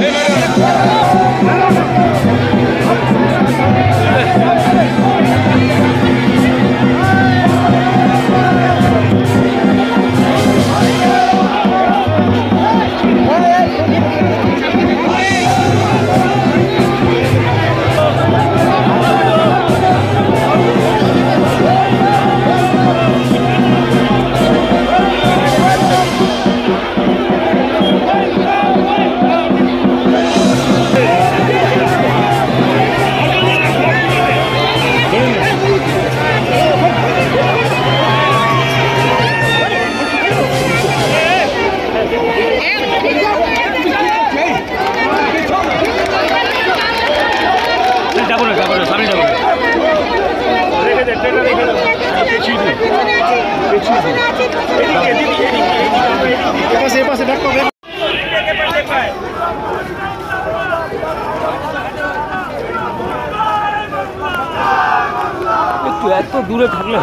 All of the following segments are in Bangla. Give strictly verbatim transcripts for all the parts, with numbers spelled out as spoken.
এত দূরে থাকলে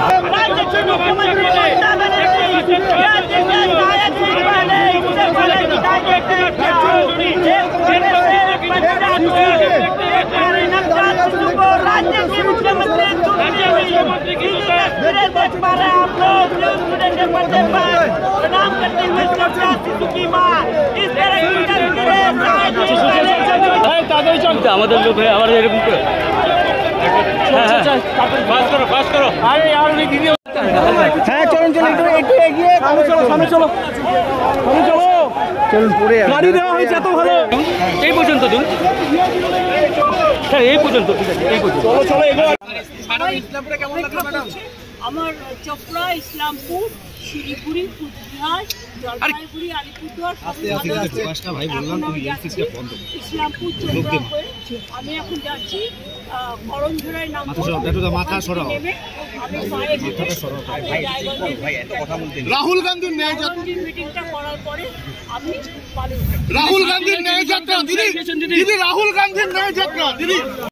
আমাদের লোক আমাদের এরকম করে হ্যাঁ চলুন চলুন একটু একটু এগিয়ে সামনে চলো সামনে চলো সামনে চলো চলুন পড়ে গাড়ি দেওয়া হয়েছে এত ভালো এই পর্যন্ত দিন হ্যাঁ এই পর্যন্ত ঠিক আছে এই পর্যন্ত চলো চলো এগোও ইসলামপুরে কেমন লাগলো ম্যাডাম আমার চোপড়া ইসলামপুর শিলিগুড়ি কুচবিহার জলপাইগুড়ি আলিপুরদুয়ার ভাই বললাম তুমি ইসলামপুর চোপড়া আমি এখন যাচ্ছি করমঝোড়ায় নাম মাথা সরাও রাহুল গান্ধীর ন্যায় যাত্রা মিটিংটা করার পরে আমি রাহুল গান্ধীর ন্যায় যাত্রা দিদি দিদি রাহুল গান্ধীর ন্যায় যাত্রা দিদি